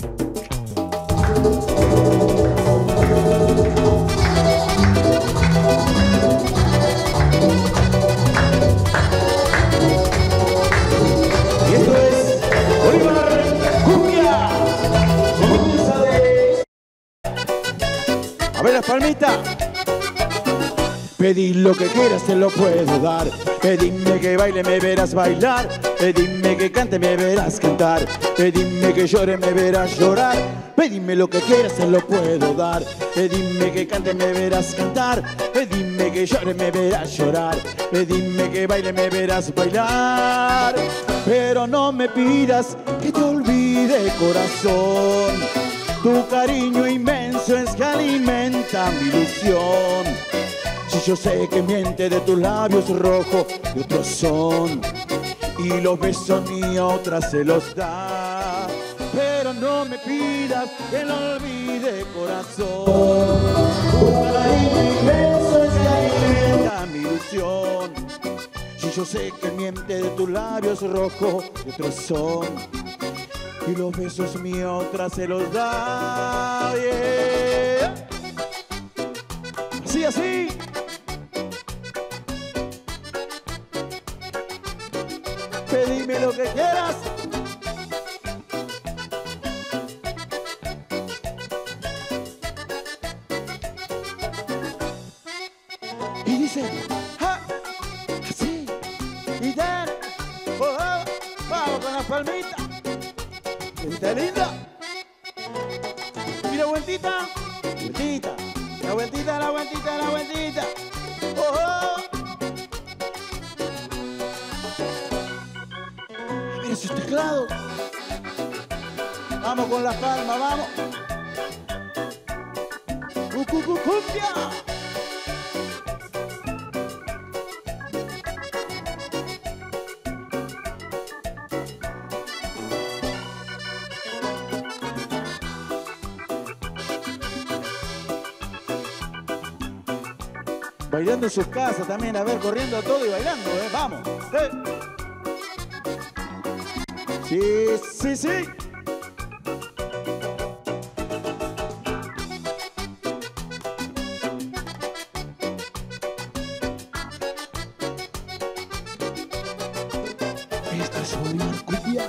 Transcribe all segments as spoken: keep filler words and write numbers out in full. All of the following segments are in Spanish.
Y esto es Bolívar Cumbia. Comienza de... A ver las palmitas. Pedí lo que quieras, te lo puedo dar. Pedime que baile, me verás bailar. Pedime que cante, me verás cantar. Pedime que llore, me verás llorar. Pedime lo que quieras, te lo puedo dar. Pedime que cante, me verás cantar. Pedime que llore, me verás llorar. Pedime que baile, me verás bailar. Pero no me pidas que te olvide, corazón. Tu cariño inmenso es que alimenta mi ilusión. Si yo sé que miente, de tus labios rojos de otros son, y los besos ni a otras se los da. Pero no me pidas que lo olvide, corazón. Tu cariño inmenso es que alimenta mi ilusión. Si yo sé que miente, de tus labios rojos de otros son, y los besos ni a otras se los da. Yeah. Así, así. Pedime lo que quieras. Y dice, ja, así, y dan, oh, oh, vamos con las palmitas. Está linda. Y la vueltita, vueltita, la vueltita, la vueltita, la vueltita. Oh, oh. Esos teclados. Vamos con las palmas, vamos. ¡Cumbia! Bailando en sus casas también, a ver, corriendo a todo y bailando, ¿eh? Vamos. ¿Eh? Sí, sí, sí. Esta es Bolívar Cumbia.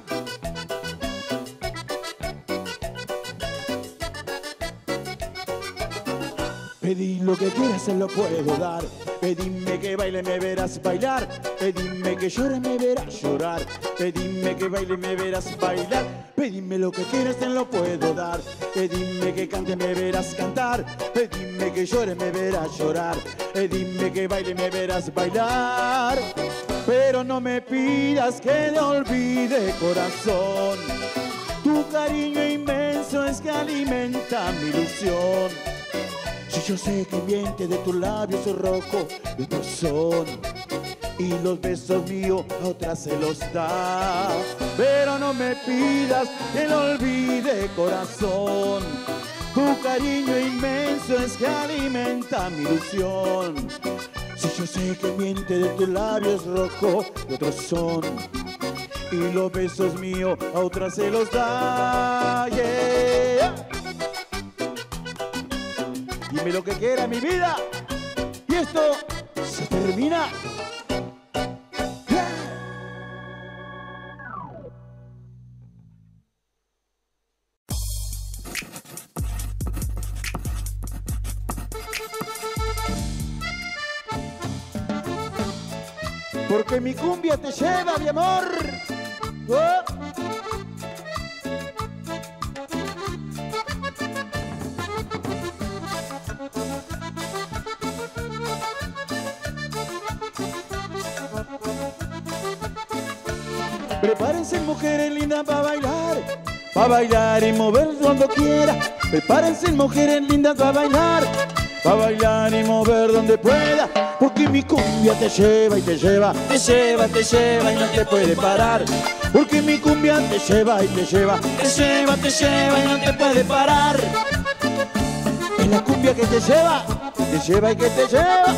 Pedí lo que quieras, se lo puedo dar. Pedime que baile, me verás bailar. Pedime que llore, me verás llorar. Pedime que baile, me verás bailar. Pedime lo que quieras, te lo puedo dar. Pedime que cante, me verás cantar. Pedime que llore, me verás llorar. Pedime que baile, me verás bailar. Pero no me pidas que te olvide, corazón. Tu cariño inmenso es que alimenta mi ilusión. Si yo sé que miente, de tus labios rojos de otros son, y los besos míos a otras se los da. Pero no me pidas que lo olvide, corazón. Tu cariño inmenso es que alimenta mi ilusión. Si yo sé que miente, de tus labios rojos de otros son, y los besos míos a otras se los da. Yeah. Dime lo que quiera, mi vida. Y esto se termina. Porque mi cumbia te lleva, mi amor. Oh. Prepárense, mujeres lindas, para bailar, para bailar y mover cuando quiera. Prepárense, mujeres lindas, para bailar, para bailar y mover donde pueda. Porque mi cumbia te lleva y te lleva, te lleva, te lleva y no te puede parar. Porque mi cumbia te lleva y te lleva, te lleva, te lleva y no te puede parar. Es la cumbia que te lleva, te lleva y que te lleva.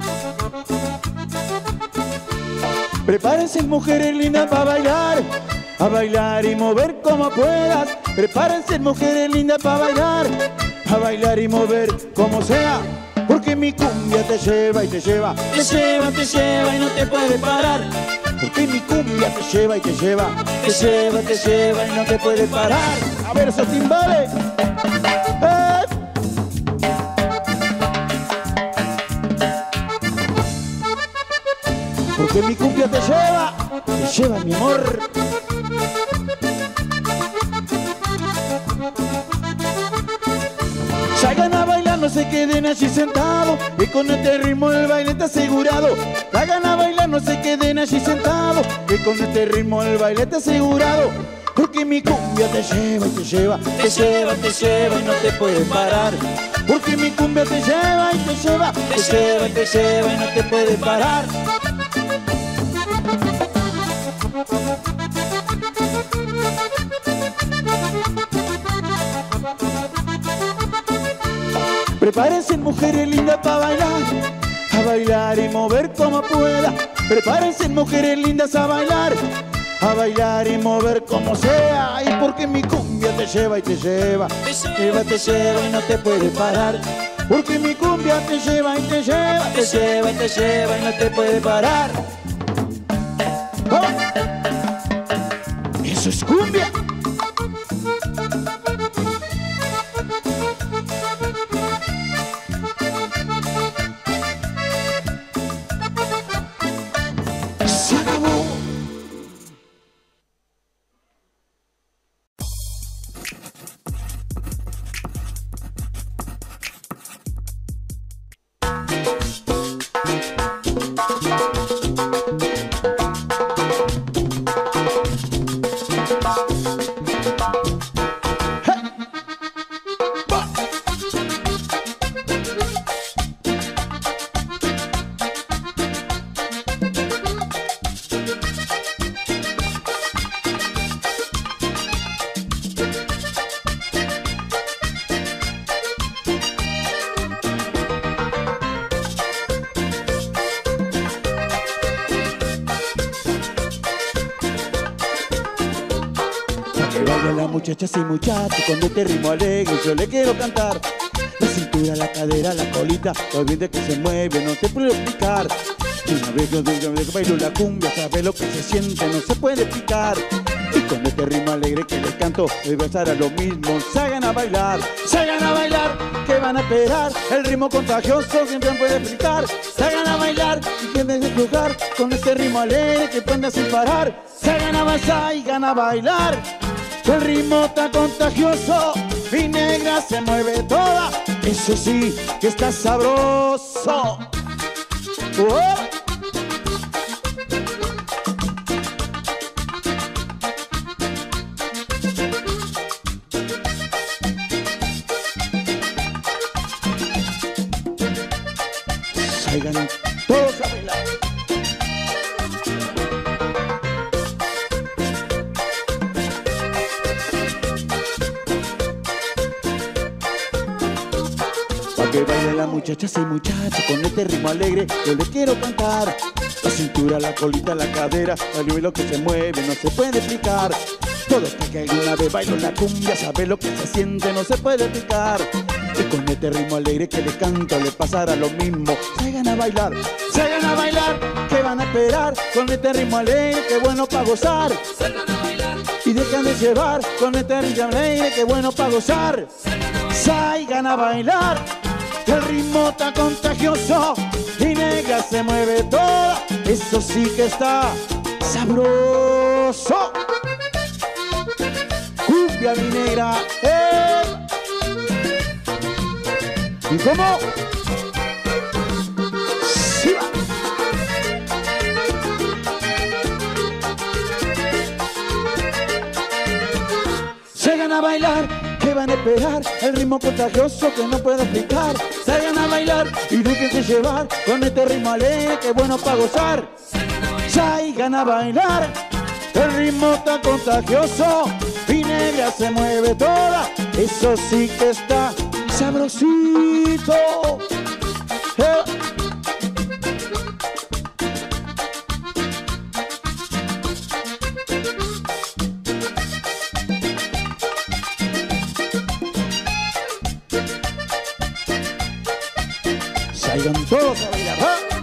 Prepárense, mujeres lindas, para bailar, a bailar y mover como puedas. Prepárense mujeres lindas para bailar, a bailar y mover como sea. Porque mi cumbia te lleva y te lleva, te lleva, te lleva y no te puede parar. Porque mi cumbia te lleva y te lleva, te lleva, te lleva y no te puede parar. A ver esos timbales. ¡Eh! Porque mi cumbia te lleva, te lleva mi amor. Salgan a bailar, no se queden allí sentados, y con este ritmo el baile está asegurado. Salgan a bailar, no se queden allí sentados, y con este ritmo el baile está asegurado. Porque mi cumbia te lleva y te lleva, te lleva, te lleva y no te puede parar. Porque mi cumbia te lleva y te lleva, te lleva y te lleva y no te puede parar. Prepárense mujeres lindas para bailar, a bailar y mover como pueda. Prepárense mujeres lindas a bailar, a bailar y mover como sea. Y porque mi cumbia te lleva y te lleva, te lleva, te lleva y no te puede parar. Porque mi cumbia te lleva y te lleva, te lleva y te lleva y no te puede parar. ¡Oh! Eso es cumbia. Muchachas y muchachos, con este ritmo alegre yo le quiero cantar. La cintura, la cadera, la colita, lo bien de que se mueve, no te puedo explicar. Una vez que yo bailo la cumbia, sabes lo que se siente, no se puede explicar. Y con este ritmo alegre que les canto, voy a pasar a lo mismo. Salgan a bailar, salgan a bailar, que van a esperar. El ritmo contagioso siempre puede explicar. Salgan a bailar y quieren jugar con este ritmo alegre que prende sin parar. Salgan a avanzar, salgan a bailar. El ritmo está contagioso, mi negra se mueve toda, eso sí que está sabroso. ¡Oh! Salgan todos a bailar. Que bailen las muchachas y muchachos con este ritmo alegre yo les quiero cantar. La cintura, la colita, la cadera, el vuelo que se mueve no se puede explicar. Todo el que alguna vez bailo la cumbia sabe lo que se siente, no se puede explicar. Y con este ritmo alegre que les canto les pasará lo mismo. Salgan a bailar, salgan a bailar, que van a esperar con este ritmo alegre que bueno para gozar. Salgan a bailar y dejan de llevar con este ritmo alegre que bueno para gozar. Salgan a bailar. El ritmo está contagioso, mi negra se mueve toda, eso sí que está sabroso. Cumbia mi negra, ¡eh! ¿Y cómo? ¡Sí va! Llegan a bailar, que van a esperar, el ritmo contagioso que no puedo explicar. Salgan a bailar y déjense llevar con este ritmo alegre que bueno para gozar. Salgan a bailar, el ritmo está contagioso, mi negra se mueve toda, eso sí que está sabrosito. Eh. Todos a bailar. ¿Ah?